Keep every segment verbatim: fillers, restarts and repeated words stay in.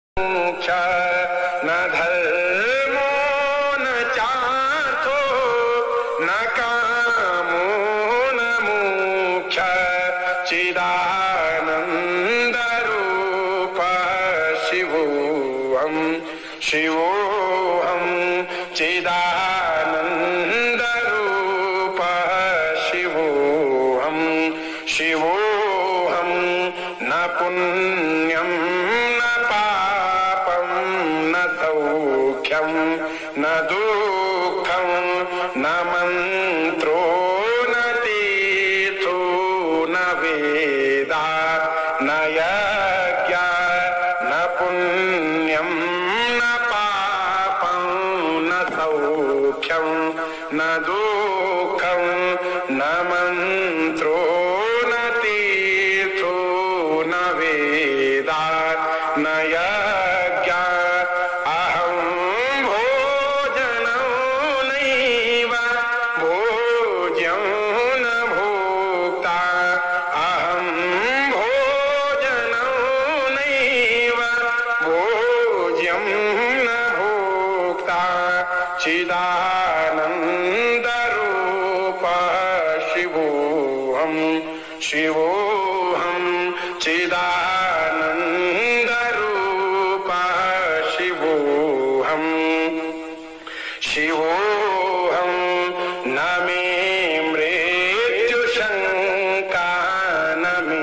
न धर्मो न चार्थो न कामो न मोक्ष चिदानन्दरूप शिवोऽहं शिवोऽहं चिदानन्दरूप शिवोऽहं शिवोऽहं न पुण्यं न दुःखं न मन्त्रो न तीर्थो न वेदा न यज्ञ न पुण्यं न पापं न सौख्यं न दुःखं न मन्त्रो न तीर्थो न वेदा न यज्ञ चिदानन्दरूप शिवोऽहं शिवोऽहं चिदानन्दरूप शिवोऽहं शिवोऽहं न मे मृत्युशङ्का न मे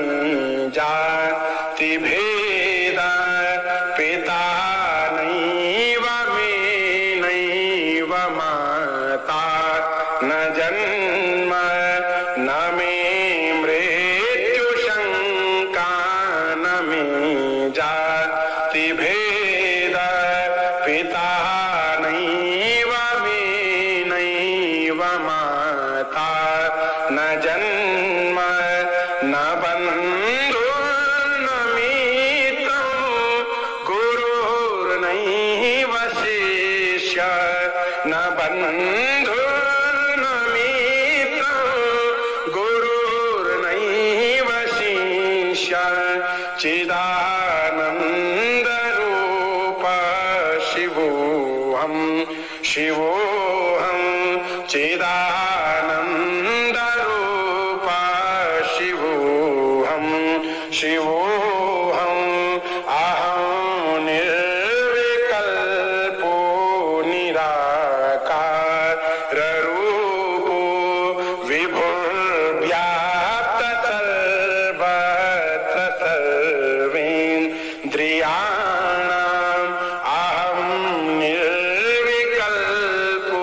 जातिभेदा पिता नैव मे नैव माता न जन्म न मे मृत्युशङ्का न मे जातिभेदा पिता नैव मे नैव माता न जन्म न बन्धुर्न मित्रं गुरुर्नैव शिष्य न बन्धुर्न मित्रं गुरुर्नैव शिष्य चिदानन्दरूप शिवोऽहं शिवोऽहं चिदानन्दरूप शिवोऽहं शिवोऽहं अहं निर्विकल्पो निराकाररूपो विभुर्व्याप्त सर्वत्र सर्वेन्द्रियाणाम् अहं निर्विकल्पो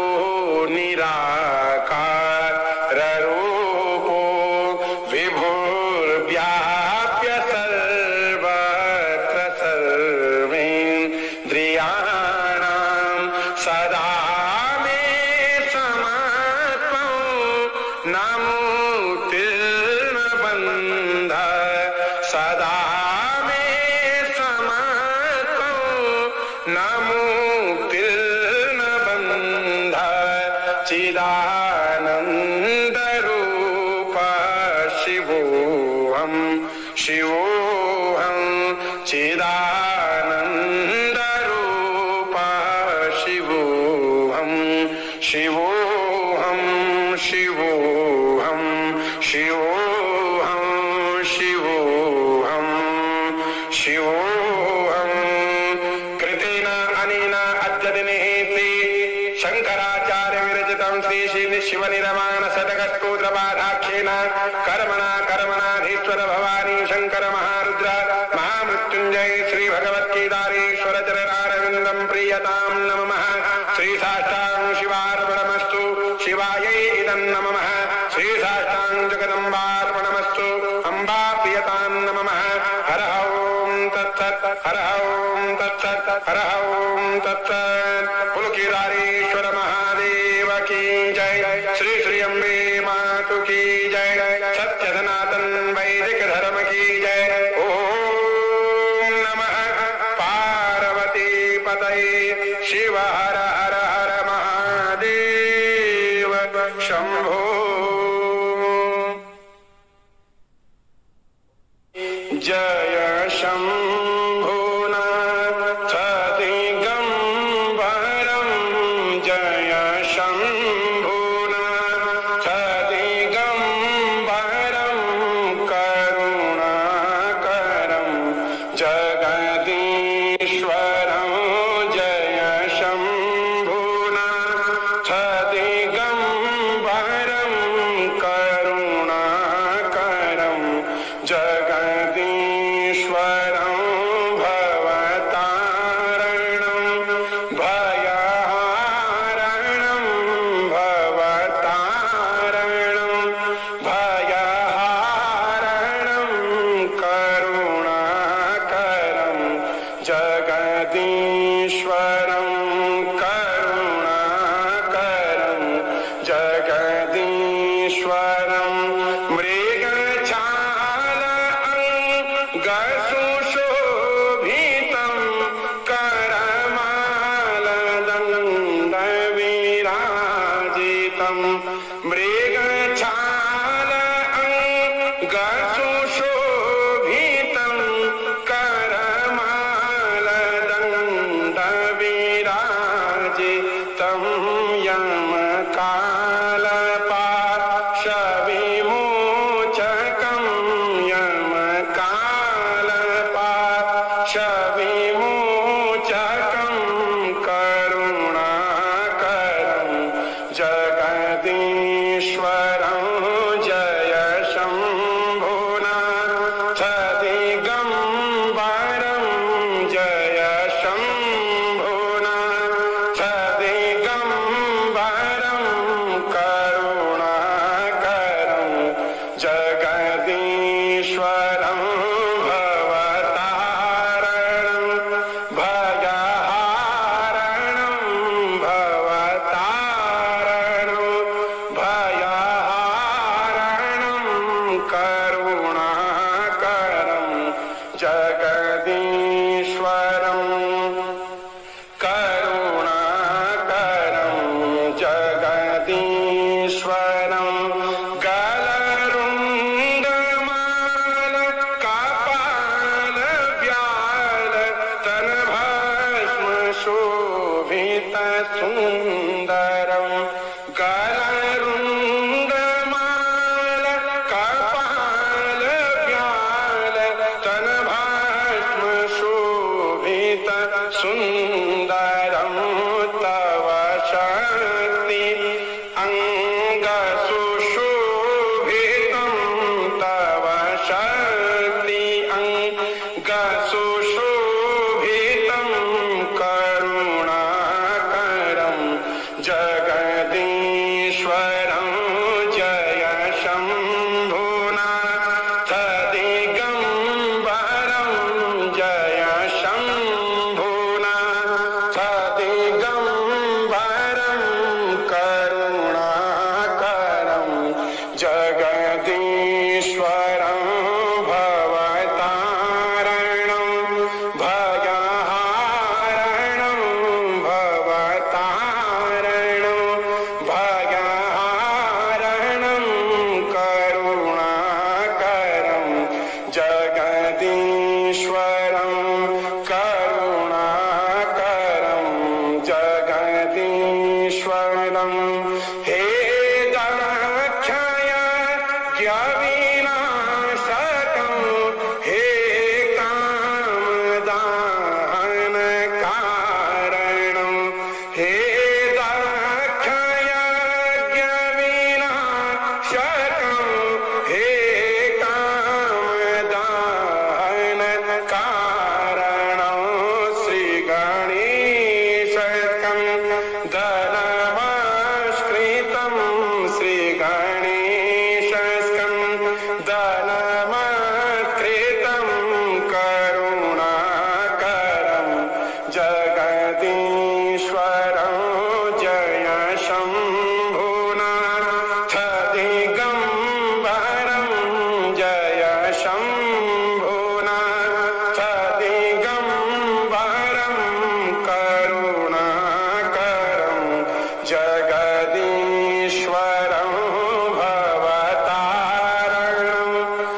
निराकाररूपो विभुर्व्याप्य सर्वत्र सर्वेन्द्रियाणाम् सदा मे समर्पं न मुक्तिर्न बन्धः सदा मे समर्पं न मुक्तिर्न बन्धः चिदानन्दरूप शिवोऽहं शिवोऽहं चिदानन्दरूप शिवोऽहं शिवोऽहं शिवोऽहं शिवोऽहं शिवोऽहं शिवोऽहं कृतेन अनेन अद्य दिने श्री शङ्कराचार्य विरचितं श्री श्री शिवनिर्माण शतकस्तोत्रपाठाख्येन कर्मणा कर्मणाधीश्वर भवानी शंकर महारुद्र महामृत्युंजय श्री भगवद्गीतारेश्वर चरणारविन्दं प्रीयतां नमः श्री साष्टांग शिवार्पणमस्तु शिवायै इदं नमः श्री साष्टांग जगदम्बार्पणमस्तु अम्बा प्रियतां नमः हर ओं तत्सत् हर ओं तत्सत् हर ओं तत्सत् पुलकिदारेश्वर महादेव की जय श्री श्री अम्बे मातु की जय सत्य सनातन वैदिक धर्म की जय ओम नमः पार्वती पतये शिव हर हर हर महादेव शंभो जय शंभुनाथ जगदीश्वरं करुणाकरं जगदीश्वरं मृगछालाङ्गसुशोभितं करमालदण्डविराजितं मृगछालाङ्गसुशोभितं करमालदण्डविराजितं यमकालपाशविमोचकं यमकालपाशविमोचकं करुणाकरं जगदीश्वरं जय शम्भुनाथ दिगम्बरं जय शम्भुनाथ दिगम्बरं करुणाकरं जगदीश्वरं भवतारणं भयहारणं भवतारणं भयहारणं करुणाकरं जगदीश्वरं करुणाकरं जगदीश्वरं गलरुण्डमाल कपालव्याल तनभस्म शोभितसुन्दरं गलरुण्डमाल कपालव्याल तनभस्म शोभितसुन्दरं तव शक्ति अङ्गसुशोभितं तव शक्ति अङ्गसुशोभितं करुणाकरं जगदीश्वरं जय शम्भुनाथ दिगम्बरं जय शम्भुनाथ दिगम्बरं करुणाकरं जगदीश्वरं भवतारणं भयहारणं भवतारणं भयहारणं करुणाकरं जगदीश्वरं करुणाकरं जगदीश्वरं हे दाक्षय ज्ञविनाशकं हे कामदाहनकारणं हे दाक्षय ज्ञविनाशकं हे कामदाहनकारणं श्रीगणेशकं धनमाश्रितं श्रीगणेशकं धनमाश्रितं करुणाकरं जगदीश्वरं जय शम्भुनाथ दिगम्बरं जय शम्भुनाथ दिगम्बरं करुणाकरं जगदीश्वरं भवतारणं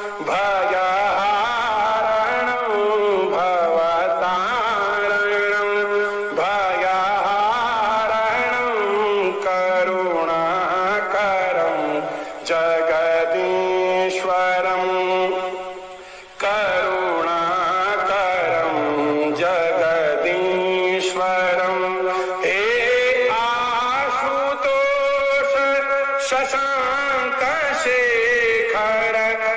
भयहारणं भवतारणं भयहारणं करुणाकरं जगदीश्वरं करुणाकरं जगदीश्वरं हे आशुतोष शशाङ्कशेखर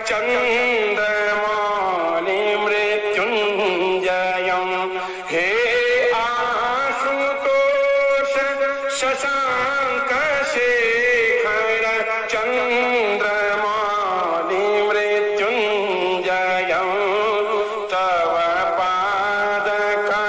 चन्द्रमौलि मृत्युञ्जयं हे आशुतोष शशाङ्कशेखर चन्द्रमौलि मृत्युञ्जयं तव पादक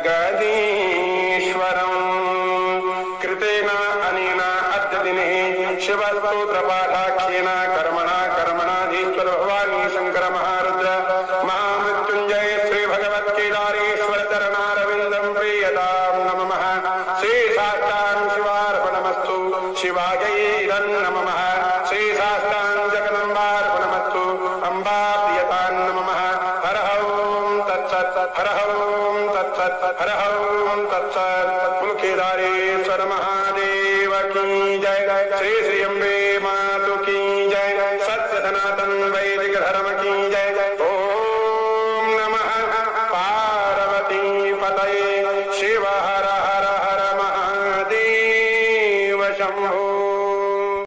जगदीश्वरम् कृतेन अनेन अद्य दिने शिवस्तोत्रपाठाख्येन कर्मणा कर्मणाधीश्वर भवानी शंकर महारुद्र महामृत्युंजय श्री भगवत केदारेश्वर चरणारविंदं प्रीयतां नमः। श्री शास्तां शिवार्पणमस्तु शिवायै नमः। श्री शास्तां जगदम्बार्पणमस्तु अम्बा प्रियतां नमः। हर ओं तत्सत् हर ओं तत्सत् हर ओं तत्सत् केदारेश्वर महा